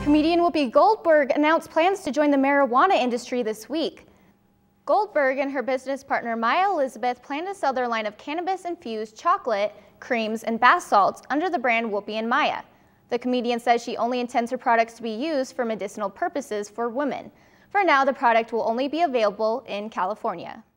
Comedian Whoopi Goldberg announced plans to join the marijuana industry this week. Goldberg and her business partner Maya Elizabeth plan to sell their line of cannabis-infused chocolate, creams, and bath salts under the brand Whoopi and Maya. The comedian says she only intends her products to be used for medicinal purposes for women. For now, the product will only be available in California.